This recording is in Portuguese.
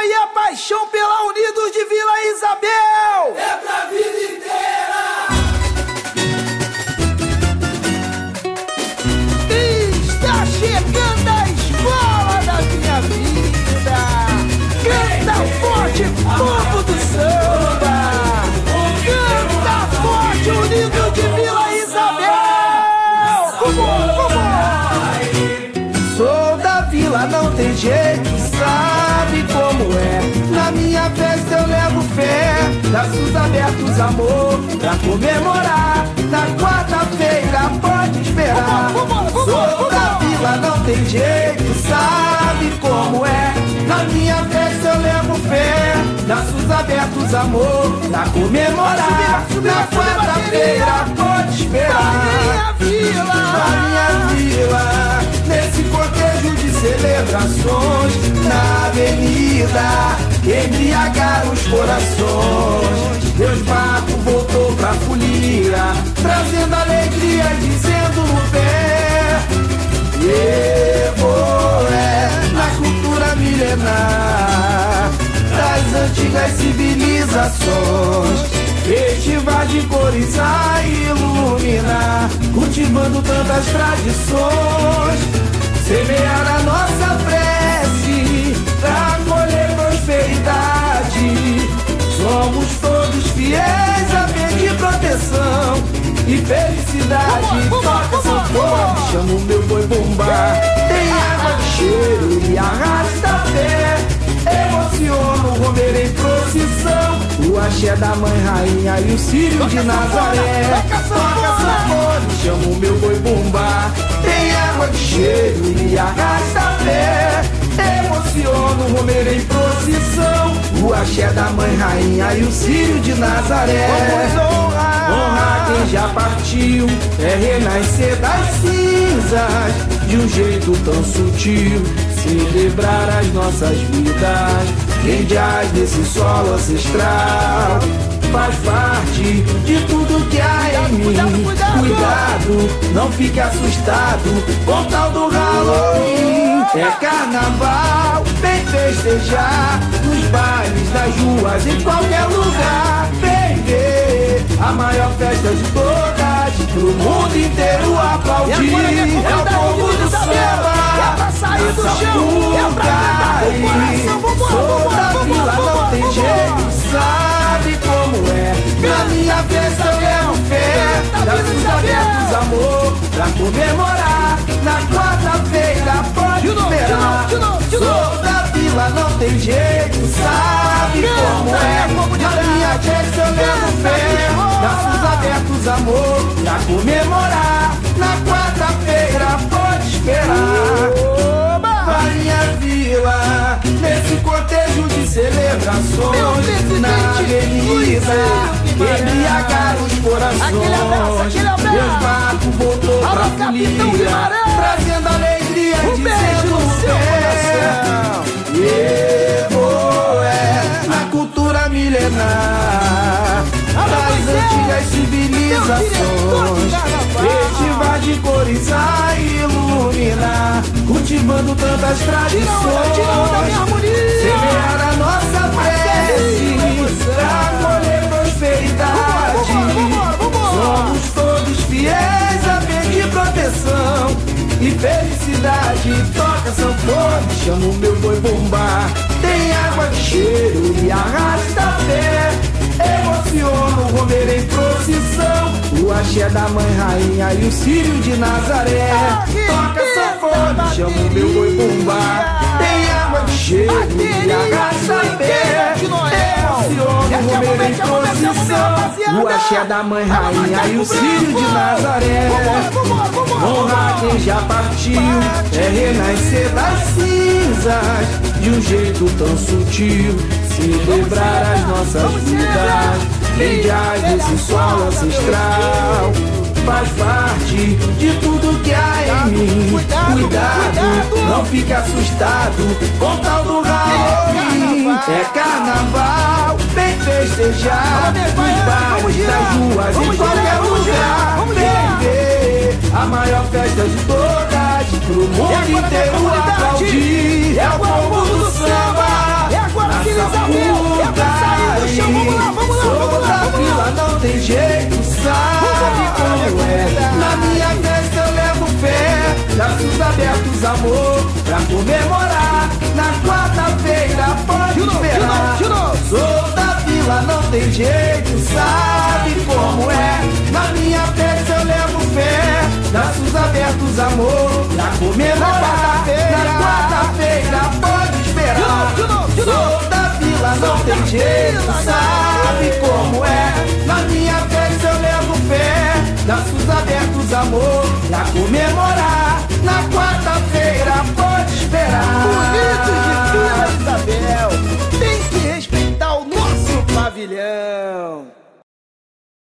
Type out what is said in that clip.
e a paixão pela Unidos de Vila Isabel é pra vida inteira. Está chegando a escola da minha vida. Canta forte, povo do samba. Canta forte, Unidos de Vila Isabel. Como? Sou da vila, não tem jeito, sabe como é. Na minha festa eu levo fé, braços abertos, amor, pra comemorar. Na quarta-feira pode esperar. Sou da vila, não tem jeito, sabe como é. Na minha festa eu levo fé, braços abertos, amor, pra comemorar. Na quarta-feira pode esperar. A minha vila, nesse cortejo de celebrações, na avenida, embriagar os corações. Deus Papo voltou pra folia, trazendo alegria e dizendo no pé. Na cultura milenar das antigas civilizações, festival de cores a iluminar, cultivando tantas tradições. Semear a nossa prece pra colher prosperidade. Somos todos fiéis a pedir proteção e felicidade. Toca sanfone, chama o meu boi bombar. Tem água de cheiro e arrasta pé. Emociona o romer em procissão, o axé da mãe rainha e o círio de Nazaré. Toca sanfone, chama o meu boi bombar. Tem água de cheiro e arrasta pé. Emociona o romer em procissão, o axé da mãe rainha e o círio de Nazaré. Vamos honrar quem já partiu, é renascer das cinzas de um jeito tão sutil, celebrar as nossas vidas. Quem jaz desse solo ancestral faz parte de tudo que há em mim. Cuidado, não fique assustado com tal do Halloween. É carnaval, vem festejar nos bailes, nas ruas, em qualquer lugar. Vem ver a maior festa de todas, pro mundo inteiro aplaudir. É o povo do samba, é pra sair do chão, é pra cantar com o coração. Sou da vila, não tem jeito, sabe como é. Na minha festa eu levo fé, braços abertos, amor, pra comemorar. Na quarta-feira pode esperar. Sou da vila, não tem jeito, sabe como é. Na minha festa eu levo fé, braços abertos, amor, pra comemorar. Na quarta-feira pode esperar. A minha vila, nesse cortejo de celebrações, na avenida, embriagar os corações. Deus Papo voltou pra folia, trazendo alegria e dizendo no céu. Na cultura milenar das antigas civilizações, festival de cores a iluminar, cultivando tantas tradições. Semear a nossa prece pra colher prosperidade. Somos todos fiéis a pedir proteção e felicidade. Toca sanfone, chama o meu boi bombar. Tem água de cheiro e arrasta pé. Emociona o romer em procissão, o axé da mãe rainha e o círio de Nazaré. Toca sanfone, chama o meu boi bombar. Tem água de cheiro e arrasta pé. Emociona o romer em procissão, o axé da mãe rainha e o círio de Nazaré. Honrar quem já partiu, é renascer das cinzas de um jeito tão sutil, celebrar as nossas vidas. Quem jaz desse solo ancestral faz parte de tudo que há em mim. Cuidado, não fique assustado com tal do Halloween. É carnaval, vem festejar nos bares, nas ruas, em qualquer lugar. Vem ver a maior festa de todas, pro mundo inteiro aplaudir. É o povo do samba, na tem jeito, sabe como é. Na minha festa eu levo fé, braços abertos, amor, pra comemorar. Na quarta-feira pode esperar. Sou da vila, não tem jeito, sabe como é. Na minha festa eu levo fé, braços abertos, amor, pra comemorar. Na quarta-feira pode esperar. Sou da vila, não tem jeito, sabe como é. Na minha festa eu levo fé, braços abertos, amor, pra comemorar. Na quarta-feira pode esperar. Bonitos de Vila Isabel, tem que respeitar o nosso pavilhão.